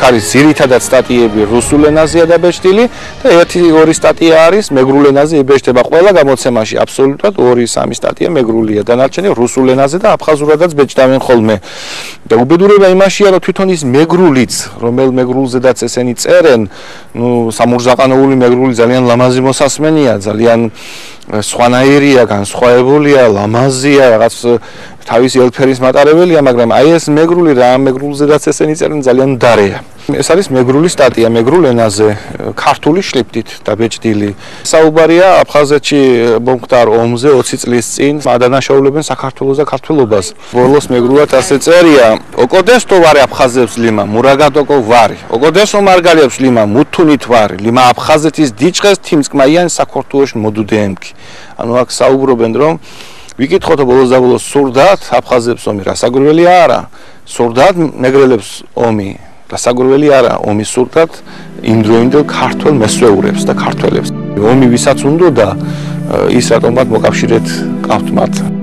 არის ძირითადად სტატიები რუსულ ენაზეა დაბეჭდილი და ერთი-ორი სტატია არის მეგრულ ენაზე იბეჭდება ყველა გამოცემაში აბსოლუტურად 2-3 სტატია მეგრულია დანარჩენი რუსულ ენაზე და აფხაზურადაც ბეჭდავენ ხოლმე და უბედურება იმაშია რომ თვითონ ის მეგრულიც რომელ მეგრულზედაც ესენი წერენ სამურზაყანოული მეგრული ძალიან ლამაზი მოსასმენია ძალიან სხვანაირია განსხვავებულია ლამაზია რაღაც თავისი ელფერის მატარებელია მაგრამ აი ეს მეგრული რა მეგრულზედაც ესენი წერენ ძალიან მდარეა ეს არის მეგრული სტატია მეგრულ ენაზე ქართული შრიფტით დაბეჭდილი საუბარია აფხაზეთში მომხდარ ომზე 20 წლის წინ ადანაშაულებენ საქართველოს და ქართველობას ბოლოს მეგრულად ასე წერია ოკოდესტო ვარი აფხაზებს ლიმა მურაგადოკო ვარი ოკოდესო მარგალებს ლიმა მუთუნით ვარი ლიმა აფხაზეთის დიჭყეს თიმსკმაიან საქართველოს მოდუდეემკი ანუ აქ საუბრობენ რომ ვიკითხოთ ბოლოს და ბოლოს სურდათ აფხაზებს ომი რასაგვირველი არა სურდათ მეგრელებს ომი რასაგვირველი არა ომი სურდათ იმდროინდელ ქართველ მესვეურებს და ქართველებს ომი ვისაც უნდა და ის რატომაც მოკავშირედ ყავთ მათ